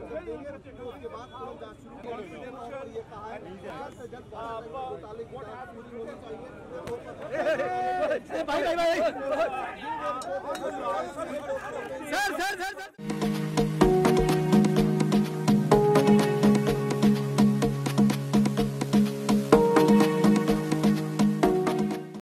उसके बाद तुरंत जांच शुरू करेंगे और ये कहा है जल्द से जल्द घोटाले की जांच पूरी होनी चाहिए। भाई सर।